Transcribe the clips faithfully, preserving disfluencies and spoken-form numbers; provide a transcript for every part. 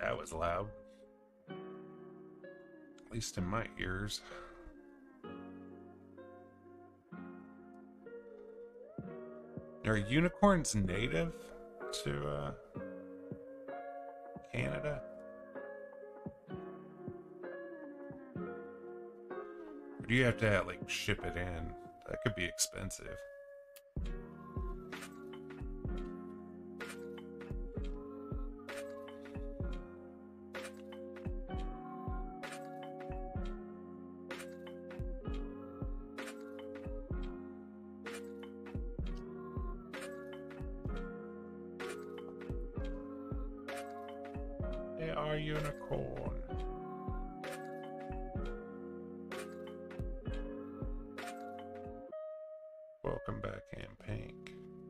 That was loud. At least in my ears. Are unicorns native to uh, Canada? Or do you have to like ship it in? That could be expensive. They are unicorn. Welcome back, Ann Pink.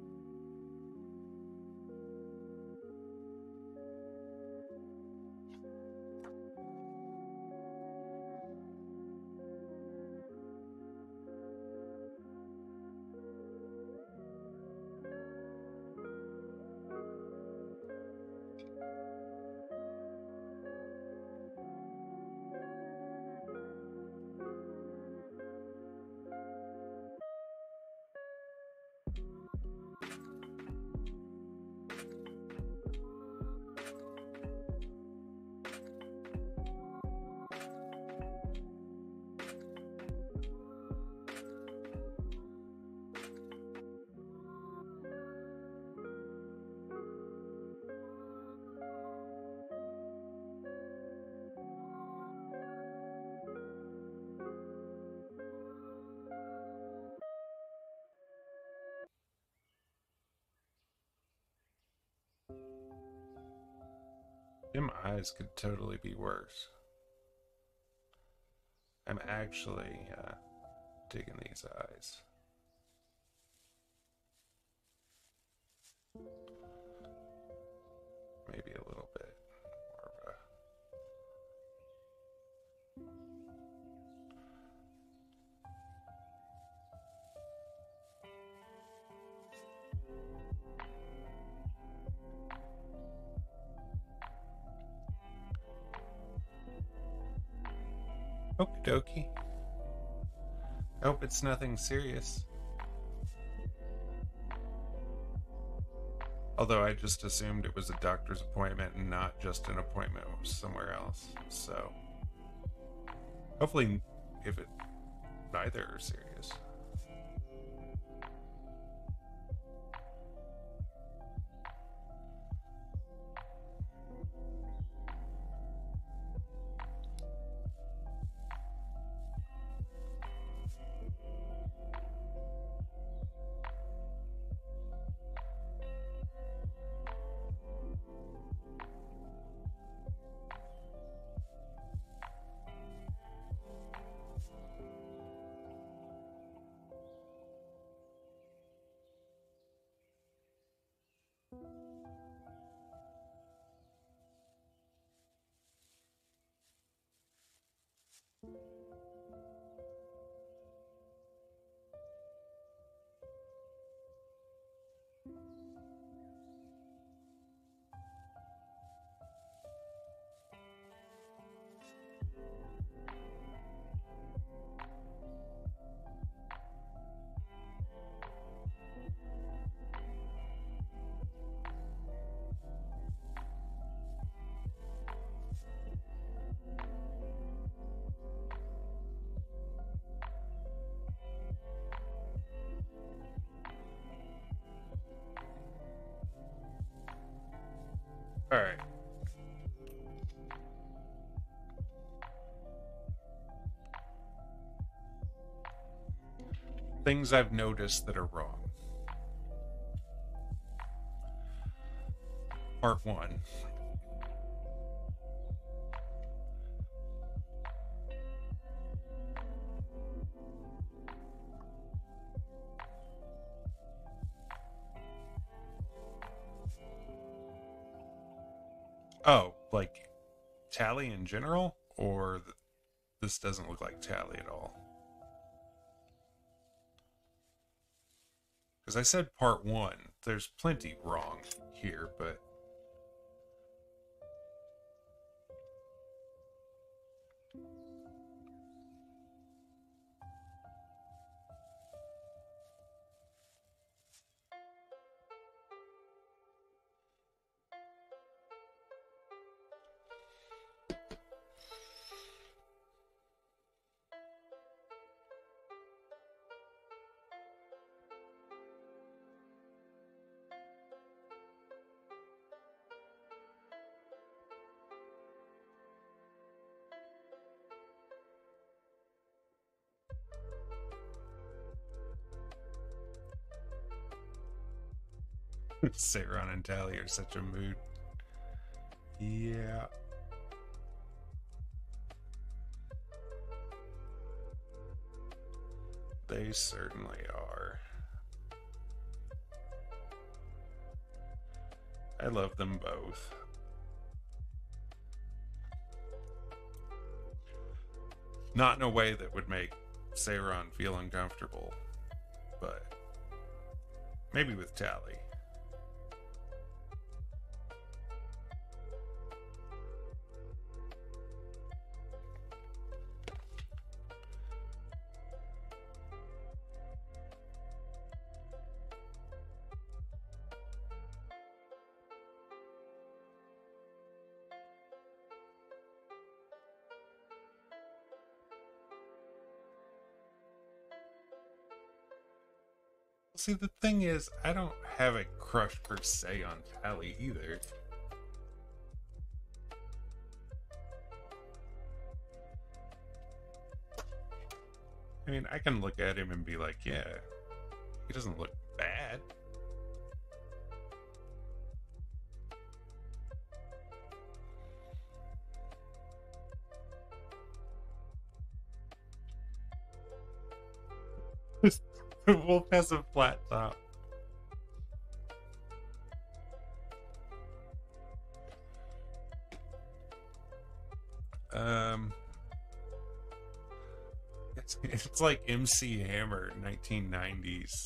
Them eyes could totally be worse. I'm actually uh, digging these eyes. Maybe a little bit more of a... Okie dokie. I hope it's nothing serious. Although I just assumed it was a doctor's appointment and not just an appointment somewhere else. So, hopefully, if it neither are serious. All right. Things I've noticed that are wrong. Part one. Oh, like Tally in general? Or th this doesn't look like Tally at all? Because I said part one. There's plenty wrong here, but... Seiron and Tally are such a mood. Yeah. They certainly are. I love them both. Not in a way that would make Seiron feel uncomfortable, but maybe with Tally. See, the thing is, I don't have a crush per se on Tally either. I mean, I can look at him and be like, yeah, he doesn't look bad. Wolf has a flat top. Um, it's it's like M C Hammer, nineteen nineties.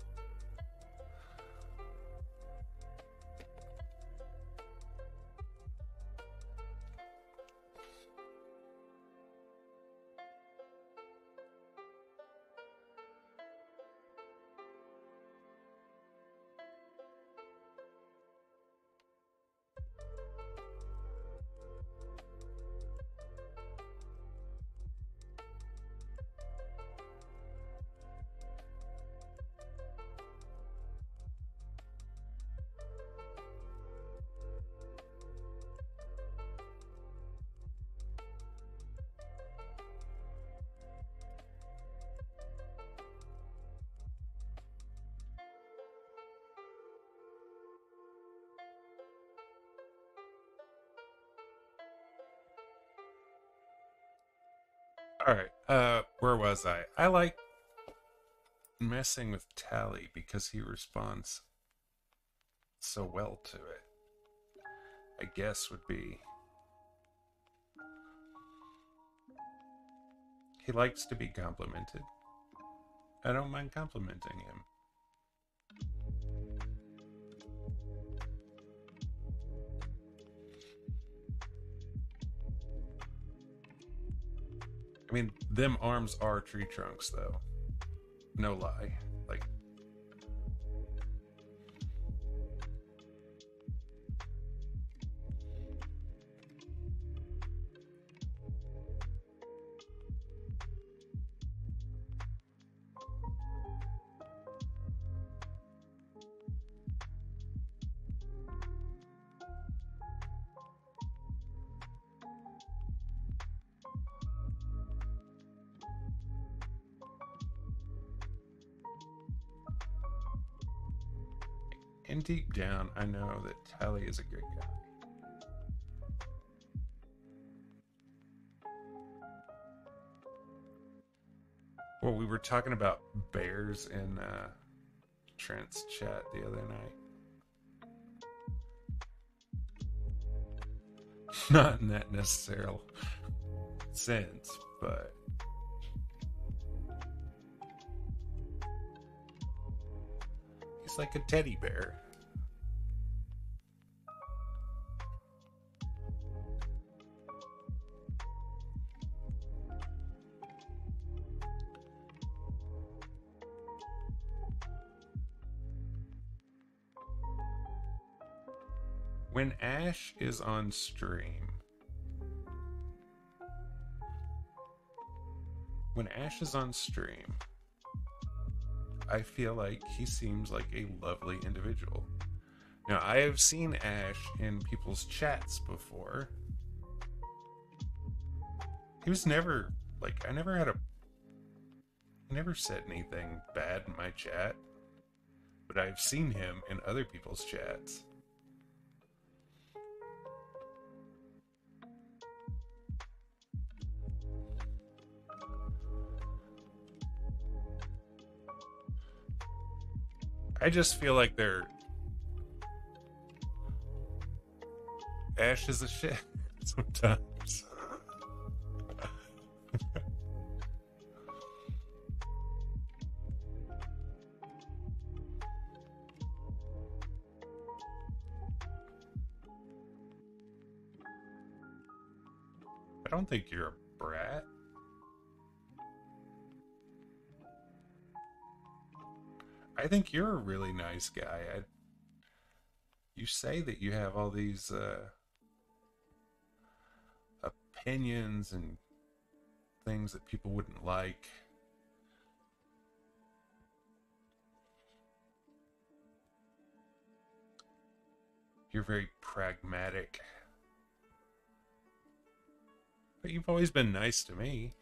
All right. Uh, where was I? I like messing with Tally because he responds so well to it. I guess would be he likes to be complimented. I don't mind complimenting him. I mean, them arms are tree trunks, though. No lie. Like, and deep down, I know that Tally is a good guy. Well, we were talking about bears in uh, Trent's chat the other night. Not in that necessary sense, but he's like a teddy bear. When Ash is on stream, when Ash is on stream, I feel like he seems like a lovely individual. Now, I have seen Ash in people's chats before. He was never, like, I never had a, I never said anything bad in my chat. but I've seen him in other people's chats. I just feel like they're ashes of shit sometimes. I don't think you're a brat. I think you're a really nice guy. I, you say that you have all these uh, opinions and things that people wouldn't like. You're very pragmatic. But you've always been nice to me.